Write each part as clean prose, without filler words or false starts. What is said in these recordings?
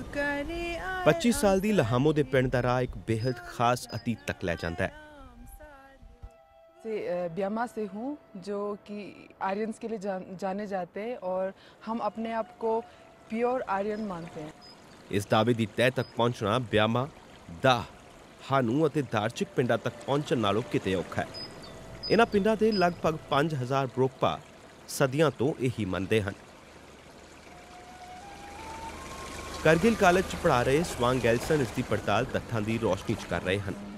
25 ਸਾਲ ਦੀ ਲਹਾਮੋ ਦੇ ਪਿੰਡ ਦਾ ਰਾਹ ਇੱਕ ਬੇहद ਖਾਸ ਅਤੀਤ तक ਲੈ ਜਾਂਦਾ ਹੈ। ब्यामा से हूँ, जो कि आर्यंस के लिए जाने जाते हैं और हम अपने आप को प्योर आर्यन मानते हैं। ਇਸ ਦਾਅਵੇ ਦੀ ਤਹਿ ਤੱਕ ਪਹੁੰਚਣਾ ਬਿਆਮਾ, ਦਾਹ, ਹਾਨੂ ਅਤੇ ਦਾਰਚਿਕ ਪਿੰਡਾਂ ਤੱਕ ਪਹੁੰਚਣ ਨਾਲੋਂ ਕਿਤੇ ਔਖਾ ਹੈ। ਇਹਨਾਂ ਪਿੰਡਾਂ ਦੇ ਲਗਭਗ 5000 ਬਰੋਕਪਾ ਸਦੀਆਂ ਤੋਂ ਇਹੀ ਮੰਨਦੇ ਹਨ। ਕਰਗਿਲ ਕਾਲਜ 'ਚ ਪੜ੍ਹਾ ਰਹੇ ਸਵਾਂਗ ਗੈਲਸਨ ਇਸ ਦੀ ਪੜਤਾਲ ਤੱਥਾਂ ਦੀ ਰੋਸ਼ਨੀ 'ਚ ਕਰ ਰਹੇ ਹਨ।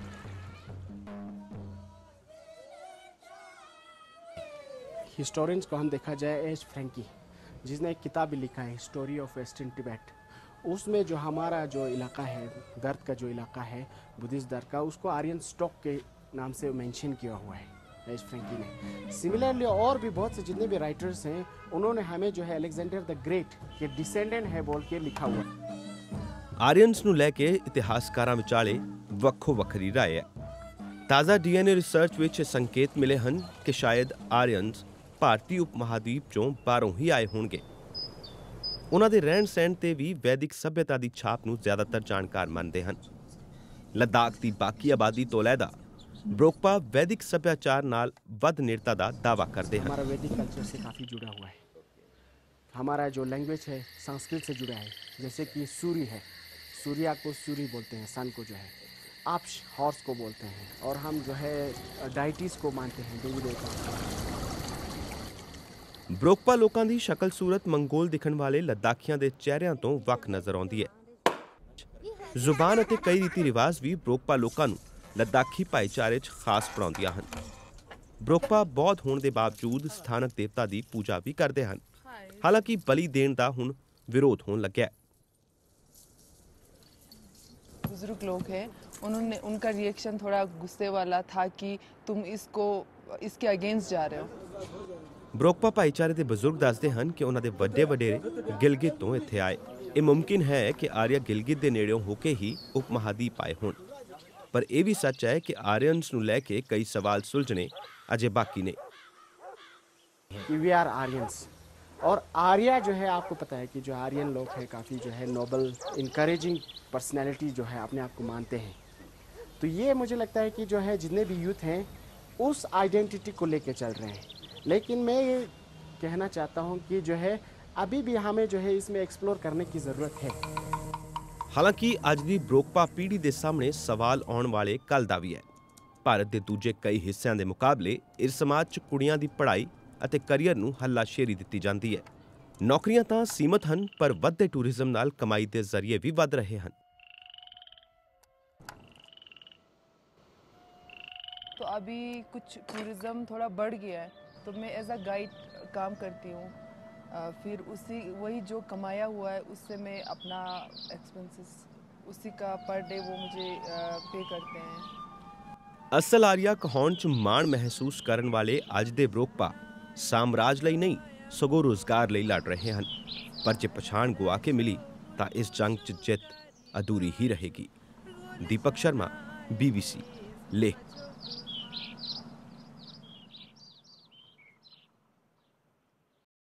हिस्टोरियंस को हम देखा जाए एच फ्रैंकी, जिसने एक किताब भी लिखा है हिस्टोरी ऑफ वेस्टर्न तिब्बत, उसमें जो हमारा जो इलाका है, दर्द का जो इलाका है बुद्धिस्ट दर्द का, उसको आर्यन स्टॉक के नाम से मेंशन किया हुआ है एच फ्रैंकी ने। सिमिलरली और भी बहुत से जितने भी राइटर्स हैं, उन्होंने हमें जो है अलेक्जेंडर द ग्रेट के डिसेंडेंट है बोल के लिखा हुआ है। ਆਰੀਅਨਸ ਨੂੰ ਲੈ ਕੇ ਇਤਿਹਾਸਕਾਰਾਂ ਵਿਚਾਲੇ ਵੱਖੋ ਵੱਖਰੀ ਰਾਏ ਹੈ। ਤਾਜ਼ਾ DNA ਰਿਸਰਚ ਵਿੱਚ ਇਹ ਸੰਕੇਤ ਮਿਲੇ ਹਨ ਕਿ ਸ਼ਾਇਦ ਆਰੀਅਨਸ ਭਾਰਤੀ ਉਪ ਮਹਾਦੀਪ ਚੋਂ ਬਾਹਰੋਂ ਹੀ ਆਏ ਹੋਣਗੇ। ਉਹਨਾਂ ਦੇ ਰਹਿਣ ਸਹਿਣ ਤੇ ਵੀ ਵੈਦਿਕ ਸਭਿਅਤਾ ਦੀ ਛਾਪ ਨੂੰ ਜ਼ਿਆਦਾਤਰ ਜਾਣਕਾਰ ਮੰਨਦੇ ਹਨ। ਲੱਦਾਖ ਦੀ ਬਾਕੀ ਆਬਾਦੀ ਤੋਂ ਲਹਿਦਾ ਬਰੋਕਪਾ ਵੈਦਿਕ ਸੱਭਿਆਚਾਰ ਨਾਲ ਵੱਧ ਨੇੜਤਾ ਦਾ ਦਾਅਵਾ ਕਰਦੇ ਹਨ। हमारा वैदिक कल्चर से काफ़ी जुड़ा हुआ है। हमारा जो लैंग्वेज है संस्कृत से जुड़ा है, जैसे कि सूर्य है, सूर्या को सूर्य बोलते हैं, सन को जो है आप हॉर्स को बोलते हैं, और हम जो है डाइटीज़ को मानते हैं, देवी देवता। ਬਰੋਕਪਾ ਲੋਕਾਂ ਦੀ ਸ਼ਕਲ ਸੂਰਤ ਮੰਗੋਲ ਦਿਖਣ ਵਾਲੇ ਲੱਦਾਖੀਆਂ ਦੇ ਚਿਹਰਿਆਂ ਤੋਂ ਵੱਖ ਨਜ਼ਰ ਆਉਂਦੀ ਹੈ। ਜ਼ੁਬਾਨ ਅਤੇ ਕਈ ਰੀਤੀ ਰਿਵਾਜ ਵੀ ਬਰੋਕਪਾ ਲੋਕਾਂ ਨੂੰ ਲੱਦਾਖੀ ਭਾਈਚਾਰੇ 'ਚ ਖਾਸ ਬਣਾਉਂਦੀਆਂ ਹਨ। ਬਰੋਕਪਾ ਬੌਧ ਹੋਣ ਦੇ ਬਾਵਜੂਦ ਸਥਾਨਕ ਦੇਵਤਾ ਦੀ ਪੂਜਾ ਵੀ ਕਰਦੇ ਹਨ। ਹਾਲਾਂਕਿ ਬਲੀ ਦੇਣ ਦਾ ਹੁਣ ਵਿਰੋਧ ਹੋਣ ਲੱਗਿਆ। बुजुर्ग लोग हैं, उनका रिएक्शन थोड़ा गुस्से वाला था कि तुम इसके अगेंस्ट जा रहे हो। ਬਰੋਕਪਾ ਭਾਈਚਾਰੇ ਦੇ ਬਜ਼ੁਰਗ ਦੱਸਦੇ ਹਨ ਕਿ ਉਹਨਾਂ ਦੇ ਵੱਡੇ ਵਡੇਰੇ ਗਿਲਗਿਤ ਤੋਂ ਇੱਥੇ ਆਏ। ਇਹ ਮੁਮਕਿਨ ਹੈ ਕਿ ਆਰੀਆ ਗਿਲਗਿਤ ਦੇ ਨੇੜਿਓਂ ਹੋ ਕੇ ਹੀ ਉਪ ਮਹਾਦੀਪ ਆਏ ਹੋਣ, ਪਰ ਇਹ ਵੀ ਸੱਚ ਹੈ ਕਿ ਆਰੀਅਨਸ ਨੂੰ ਲੈ ਕੇ ਕਈ ਸਵਾਲ ਸੁਲਝਣੇ ਅਜੇ ਬਾਕੀ ਨੇ। वी आर आर्यंस, और आर्या जो है आपको पता है कि जो आर्यन लोग हैं काफ़ी जो है नोबल इनकरेजिंग पर्सनैलिटी जो है अपने आप को मानते हैं। तो ये मुझे लगता है कि जो है जितने भी यूथ हैं उस आइडेंटिटी को लेके चल रहे हैं। लेकिन मैं ये कहना चाहता हूँ कि जो है अभी भी हमें जो है इसमें एक्सप्लोर करने की ज़रूरत है। ਹਾਲਾਂਕਿ ਅੱਜ ਦੀ ਬਰੋਕਪਾ ਪੀੜ੍ਹੀ ਦੇ ਸਾਹਮਣੇ ਸਵਾਲ ਆਉਣ ਵਾਲੇ ਕੱਲ੍ਹ ਦਾ ਵੀ ਹੈ। ਭਾਰਤ ਦੇ ਦੂਜੇ ਕਈ ਹਿੱਸਿਆਂ ਦੇ ਮੁਕਾਬਲੇ ਇਸ ਸਮਾਜ 'ਚ ਕੁੜੀਆਂ ਦੀ ਪੜ੍ਹਾਈ ਅਤੇ ਕਰੀਅਰ ਨੂੰ ਹੱਲਾਸ਼ੇਰੀ ਦਿੱਤੀ ਜਾਂਦੀ ਹੈ। ਨੌਕਰੀਆਂ ਤਾਂ ਸੀਮਤ ਹਨ, ਪਰ ਵੱਧਦੇ ਟੂਰਿਜ਼ਮ ਨਾਲ ਕਮਾਈ ਦੇ ਜ਼ਰੀਏ ਵੀ ਵੱਧ ਰਹੇ ਹਨ। तो अभी कुछ टूरिज़्म थोड़ा बढ़ गया है, तो मैं एज अ गाइड काम करती हूँ। फिर वही जो कमाया हुआ है उससे मैं अपना एक्सपेंसेस उसी का पर डे वो मुझे पे करते हैं। ਅਸਲ ਆਰੀਆ ਕਹਾਉਣ 'ਚ ਮਾਣ ਮਹਿਸੂਸ ਕਰਨ ਵਾਲੇ ਅੱਜ ਦੇ ਬਰੋਕਪਾ ਸਾਮਰਾਜ ਲਈ ਨਹੀਂ ਸਗੋਂ ਰੁਜ਼ਗਾਰ ਲਈ ਲੜ ਰਹੇ ਹਨ। ਪਰ ਜੇ ਪਛਾਣ ਗੁਆ ਕੇ ਮਿਲੀ ਤਾਂ ਇਸ ਜੰਗ 'ਚ ਜਿੱਤ ਅਧੂਰੀ ਹੀ ਰਹੇਗੀ। ਦੀਪਕ ਸ਼ਰਮਾ, BBC, ਲੇਹ।